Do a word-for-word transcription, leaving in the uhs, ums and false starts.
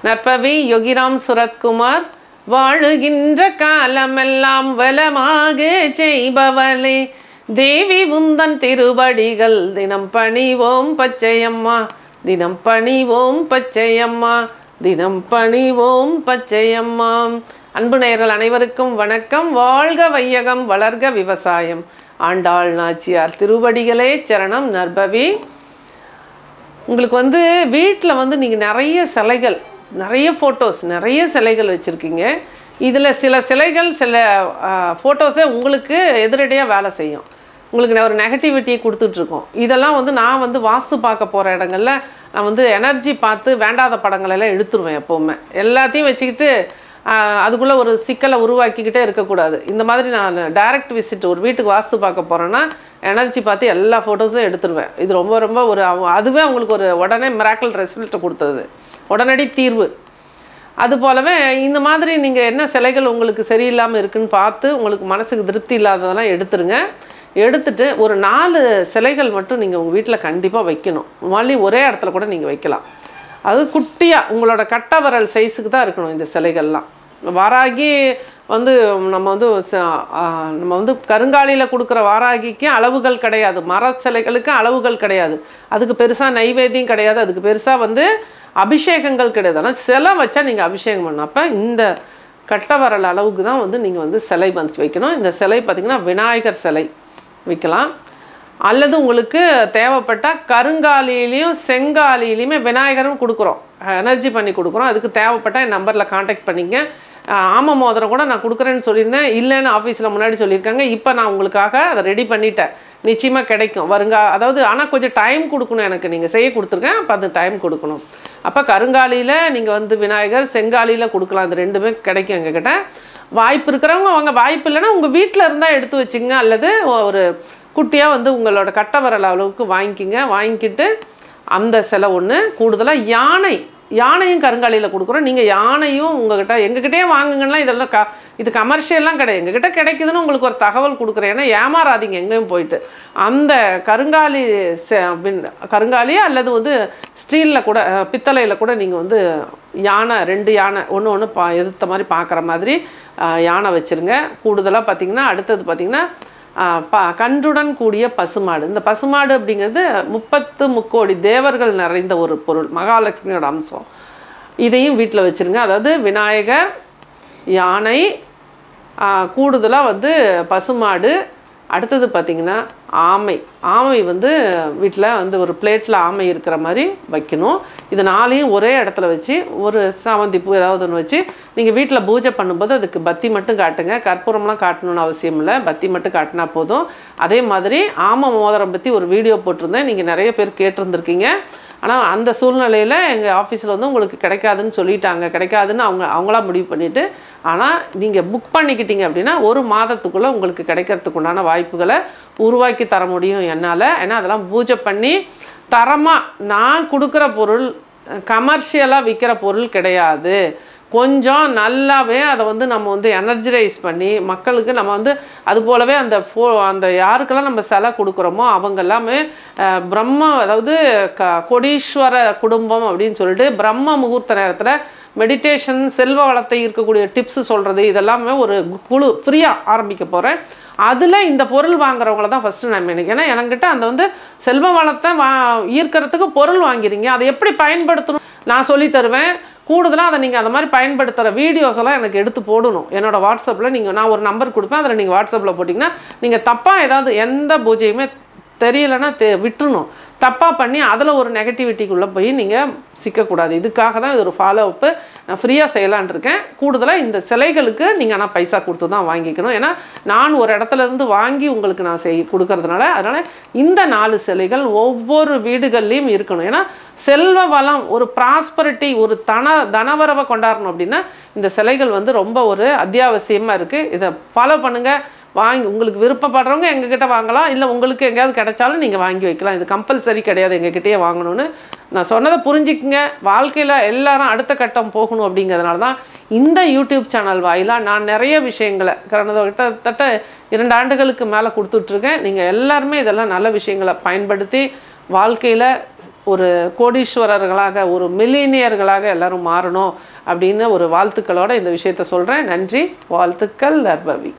நற்பவி யோகிராம் சுரத்குமார். வாழுகின்ற காலமெல்லாம் வளமாக செய்பவளே தேவி உந்தன் திருவடிகள் தினம் பணிவோம் பச்சையம்மா, தினம் பணிவோம் பச்சையம்மா, தினம் பணிவோம் பச்சையம்மா. அன்பு நேயர்கள் அனைவருக்கும் வணக்கம். வாழ்க வையகம், வளர்க விவசாயம். ஆண்டாள் நாச்சியார் திருவடிகளே சரணம். நற்பவி, உங்களுக்கு வந்து வீட்டில் வந்து நீங்கள் நிறைய சிலைகள், நிறைய ஃபோட்டோஸ், நிறைய சிலைகள் வச்சுருக்கீங்க. இதில் சில சிலைகள் சில ஃபோட்டோஸே உங்களுக்கு எதிரடியாக வேலை செய்யும், உங்களுக்கு ஒரு நெகட்டிவிட்டியை கொடுத்துட்ருக்கோம். இதெல்லாம் வந்து நான் வந்து வாஸ்து பார்க்க போகிற இடங்களில் நான் வந்து எனர்ஜி பார்த்து வேண்டாத படங்களெல்லாம் எடுத்துருவேன். எப்போவுமே எல்லாத்தையும் வச்சுக்கிட்டு அதுக்குள்ளே ஒரு சிக்கலை உருவாக்கிக்கிட்டே இருக்கக்கூடாது. இந்த மாதிரி நான் டைரக்ட் விசிட் ஒரு வீட்டுக்கு வாஸ்து பார்க்க போகிறேன்னா எனர்ஜி பார்த்து எல்லா ஃபோட்டோஸும் எடுத்துருவேன். இது ரொம்ப ரொம்ப ஒரு அதுவே உங்களுக்கு ஒரு உடனே மிராக்கிள் ரிசல்ட்டை கொடுத்தது, உடனடி தீர்வு. அது போலவே இந்த மாதிரி நீங்கள் என்ன சிலைகள் உங்களுக்கு சரியில்லாமல் இருக்குதுன்னு பார்த்து உங்களுக்கு மனசுக்கு திருப்தி இல்லாததெல்லாம் எடுத்துருங்க. எடுத்துட்டு ஒரு நாலு சிலைகள் மட்டும் நீங்கள் உங்கள் வீட்டில் கண்டிப்பாக வைக்கணும். மல்லி ஒரே இடத்துல கூட நீங்கள் வைக்கலாம். அது குட்டியாக உங்களோட கட்டை விரல் சைஸுக்கு தான் இருக்கணும் இந்த சிலைகள்லாம். வாராகி வந்து நம்ம வந்து நம்ம வந்து கருங்காலியில் கொடுக்குற வாராகிக்கு அளவுகள் கிடையாது, மர சிலைகளுக்கு அளவுகள் கிடையாது, அதுக்கு பெருசாக நைவேத்தியம் கிடையாது, அதுக்கு பெருசாக வந்து அபிஷேகங்கள் கிடையாது. ஆனால் சிலை வச்சா நீங்கள் அபிஷேகம் பண்ணணும். அப்போ இந்த கட்டை விரல் அளவுக்கு தான் வந்து நீங்கள் வந்து சிலை வந்து வைக்கணும். இந்த சிலை பார்த்திங்கன்னா விநாயகர் சிலை வைக்கலாம். அல்லது உங்களுக்கு தேவைப்பட்டால் கருங்காலிலையும் செங்காலிலையுமே விநாயகரும் கொடுக்குறோம், எனர்ஜி பண்ணி கொடுக்குறோம். அதுக்கு தேவைப்பட்டால் என் நம்பரில் காண்டாக்ட் பண்ணிங்க. ஆம மோதிரம் கூட நான் கொடுக்குறேன்னு சொல்லியிருந்தேன், இல்லைன்னு ஆஃபீஸில் முன்னாடி சொல்லியிருக்காங்க. இப்போ நான் உங்களுக்காக அதை ரெடி பண்ணிட்டேன், நிச்சயமாக கிடைக்கும் வருங்கா. அதாவது ஆனால் கொஞ்சம் டைம் கொடுக்கணும் எனக்கு, நீங்கள் செய்ய கொடுத்துருக்கேன், அப்போ அது டைம் கொடுக்கணும். அப்போ கருங்காலியில் நீங்கள் வந்து விநாயகர், செங்காலியில் கொடுக்கலாம், அது ரெண்டுமே கிடைக்கும் எங்ககிட்ட. வாய்ப்பு இருக்கிறவங்க அவங்க, வாய்ப்பு இல்லைன்னா உங்கள் வீட்டில் இருந்தால் எடுத்து வச்சுங்க, அல்லது ஒரு குட்டியாக வந்து உங்களோட கட்டை விரல் அளவுக்கு வாங்கிக்கிங்க. வாங்கிக்கிட்டு அந்த சிலை ஒன்று கூடுதலாக யானை, யானையும் கருங்காலியில் கொடுக்குறோம். நீங்கள் யானையும் உங்கள்கிட்ட எங்ககிட்டே வாங்குங்கன்னா இதெல்லாம் க இது கமர்ஷியல்லாம் கிடையாது, எங்ககிட்ட கிடைக்குதுன்னு உங்களுக்கு ஒரு தகவல் கொடுக்குறேன். ஏன்னா ஏமாறாதீங்க எங்கேயும் போயிட்டு. அந்த கருங்காலி கருங்காலியே அல்லது வந்து ஸ்டீலில் கூட பித்தளையில் கூட நீங்கள் வந்து யானை, ரெண்டு யானை ஒன்று ஒன்று பா எதிர்த்த மாதிரி பார்க்குற மாதிரி யானை வச்சுருங்க. கூடுதலாக பார்த்திங்கன்னா அடுத்தது பார்த்திங்கன்னா ப கன்றுடன் கூடிய பசுமாடு. இந்த பசுமாடு அப்படிங்கிறது முப்பத்து முக்கோடி தேவர்கள் நிறைந்த ஒரு பொருள், மகாலட்சுமியோட அம்சம். இதையும் வீட்டில் வச்சுருங்க. அதாவது விநாயகர், யானை, கூடுதலாக வந்து பசுமாடு, அடுத்தது பார்த்திங்கன்னா ஆமை. ஆமை வந்து வீட்டில் வந்து ஒரு பிளேட்டில் ஆமை இருக்கிற மாதிரி வைக்கணும். இது நாளையும் ஒரே இடத்துல வச்சு ஒரு சாமந்தி பூ ஏதாவது ஒன்று வச்சு நீங்கள் வீட்டில் பூஜை பண்ணும்போது அதுக்கு பத்தி மட்டும் காட்டுங்க, கற்பூரம்லாம் காட்டணும்னு அவசியம் இல்லை, பத்தி மட்டும் காட்டினா போதும். அதே மாதிரி ஆமை மோதிரம் பற்றி ஒரு வீடியோ போட்டிருந்தேன், நீங்கள் நிறைய பேர் கேட்டிருந்துருக்கீங்க. ஆனால் அந்த சூழ்நிலையில் எங்கள் ஆஃபீஸில் வந்து உங்களுக்கு கிடைக்காதுன்னு சொல்லிட்டாங்க, கிடைக்காதுன்னு அவங்க அவங்களா முடிவு பண்ணிவிட்டு. ஆனால் நீங்கள் புக் பண்ணிக்கிட்டீங்க அப்படின்னா ஒரு மாதத்துக்குள்ளே உங்களுக்கு கிடைக்கிறதுக்கு உண்டான வாய்ப்புகளை உருவாக்கி தர முடியும் என்னால். ஏன்னா அதெல்லாம் பூஜை பண்ணி தரமாக நான் கொடுக்குற பொருள் கமர்ஷியலாக விற்கிற பொருள் கிடையாது. கொஞ்சம் நல்லாவே அதை வந்து நம்ம வந்து எனர்ஜைஸ் பண்ணி மக்களுக்கு நம்ம வந்து அது போலவே அந்த ஃபோ அந்த யாருக்கெல்லாம் நம்ம சிலை கொடுக்குறோமோ அவங்க எல்லாமே பிரம்ம, அதாவது க கொடீஸ்வர குடும்பம் அப்படின்னு சொல்லிட்டு பிரம்ம முகூர்த்த நேரத்தில் மெடிடேஷன், செல்வ வளத்தை இருக்கக்கூடிய டிப்ஸு சொல்கிறது, இதெல்லாமே ஒரு குழு ஃப்ரீயாக ஆரம்பிக்க போகிறேன். அதில் இந்த பொருள் வாங்குறவங்கள தான் ஃபஸ்ட்டு நான் நினைக்கிறேன். ஏன்னா என்கிட்ட அந்த வந்து செல்வ வளத்தை வா ஈர்க்கிறதுக்கு பொருள் வாங்கிறீங்க, அதை எப்படி பயன்படுத்தணும் நான் சொல்லி தருவேன். கூடுதலாக அதை நீங்கள் அந்த மாதிரி பயன்படுத்துகிற வீடியோஸ் எல்லாம் எனக்கு எடுத்து போடணும் என்னோடய வாட்ஸ்அப்பில். நீங்கள் நான் ஒரு நம்பர் கொடுப்பேன், அதில் நீங்கள் வாட்ஸ்அப்பில் போட்டிங்கன்னா நீங்கள் தப்பாக ஏதாவது எந்த பூஜையுமே தெரியலைன்னா தெ விட்டுணும் தப்பாக பண்ணி அதில் ஒரு நெகட்டிவிட்டிக்குள்ளே போய் நீங்கள் சிக்கக்கூடாது. இதுக்காக தான் இது ஒரு ஃபாலோ அப்பு நான் ஃப்ரீயாக செய்யலான் இருக்கேன். கூடுதலாக இந்த சிலைகளுக்கு நீங்கள் ஆனால் பைசா கொடுத்து தான் வாங்கிக்கணும். ஏன்னா நான் ஒரு இடத்துலேருந்து வாங்கி உங்களுக்கு நான் செய் கொடுக்கறதுனால அதனால் இந்த நாலு சிலைகள் ஒவ்வொரு வீடுகள்லேயும் இருக்கணும். ஏன்னா செல்வ வளம், ஒரு ப்ராஸ்பரிட்டி, ஒரு தன தனவரவை கொண்டாடணும் அப்படின்னா இந்த சிலைகள் வந்து ரொம்ப ஒரு அத்தியாவசியமாக இருக்குது. இதை ஃபாலோ பண்ணுங்கள். வாங்கி உங்களுக்கு விருப்பப்படுறவங்க எங்ககிட்ட வாங்கலாம், இல்லை உங்களுக்கு எங்கேயாவது கிடைச்சாலும் நீங்கள் வாங்கி வைக்கலாம். இது கம்பல்சரி கிடையாது எங்ககிட்டயே வாங்கணும்னு. நான் சொன்னதை புரிஞ்சுக்குங்க. வாழ்க்கையில் எல்லாரும் அடுத்த கட்டம் போகணும் அப்படிங்கிறதுனால தான் இந்த யூடியூப் சேனல் வாயிலாக நான் நிறைய விஷயங்களை கடந்த கிட்டத்தட்ட இரண்டு ஆண்டுகளுக்கு மேலே கொடுத்துட்ருக்கேன். நீங்கள் எல்லாருமே இதெல்லாம் நல்ல விஷயங்களை பயன்படுத்தி வாழ்க்கையில் ஒரு கோடீஸ்வரர்களாக ஒரு மில்லினியர்களாக எல்லாரும் மாறணும் அப்படின்னு ஒரு வாழ்த்துக்களோட இந்த விஷயத்தை சொல்கிறேன். நன்றி. வாழ்த்துக்கள் நற்பவி.